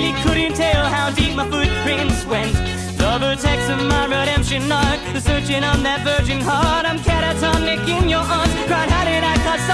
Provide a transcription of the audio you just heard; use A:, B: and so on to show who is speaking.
A: he couldn't tell how deep my footprints went. The vertex of my redemption arc, the searching on that virgin heart. I'm catatonic in your arms, cried how did I cut